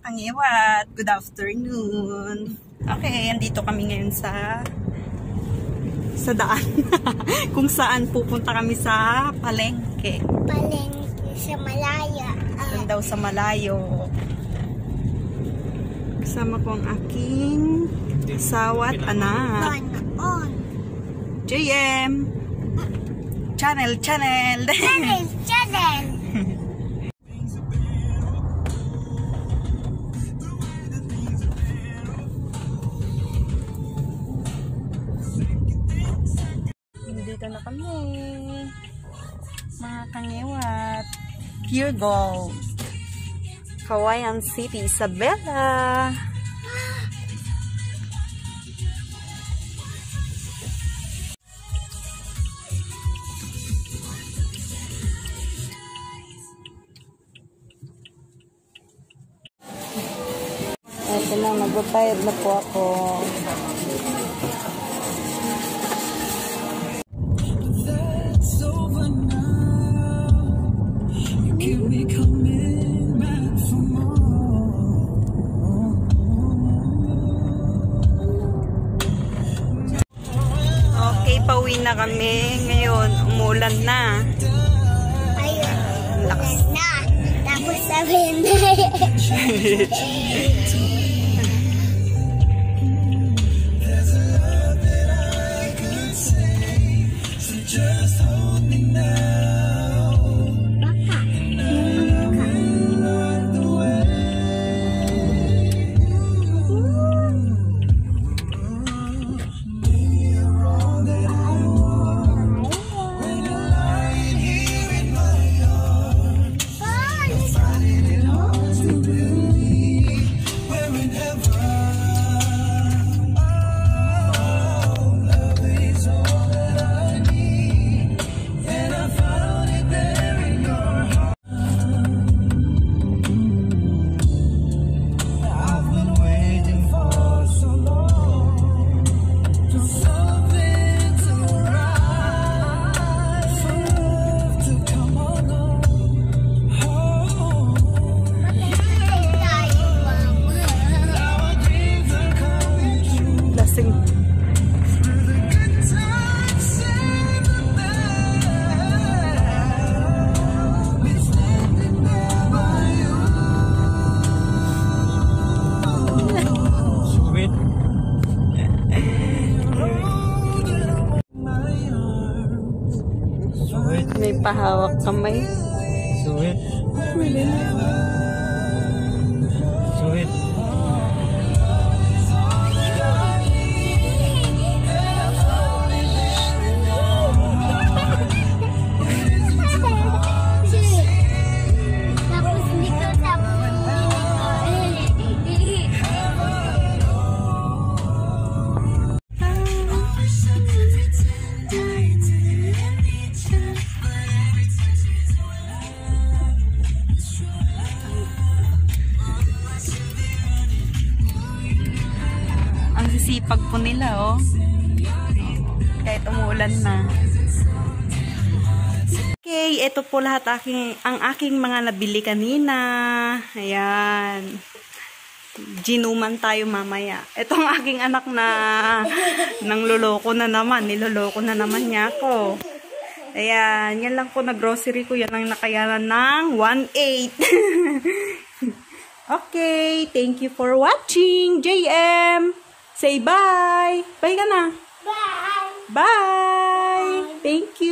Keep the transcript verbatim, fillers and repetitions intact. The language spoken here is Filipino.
kangiwat, good afternoon. Okay, andito kami ngayon sa sa daan. Kung saan pupunta kami sa palengke. Palengke sa malayo. Doon daw sa malayo. Kasama ko ang aking asawa at anak. On. J M. Channel, channel. Channel, channel. Dito na kami. Mga kangiwat. Pure Gold. Cagayan City, Isabela. Ito na, nag-tired na po ako. Okay, pauwi na kami. Ngayon, umulan na. Ayun. Lakas na. Tapos sabihin na. Just hold me now. Baka. May pahawak kamay. Sweet. Sweet. Tapos dito tapos. Ang sisipag po nila, oh. Kahit umuulan na. Okay, ito po lahat aking, ang aking mga nabili kanina. Ayan. Ginuman tayo mamaya. Ito ang aking anak na nang loloko na naman. Niloloko na naman niya ako. Ayan. Yan lang po na grocery ko. Yan ang nakayanan ng one eight. Okay. Thank you for watching. J M. Say bye. Bye ka na. Bye. Bye. Thank you.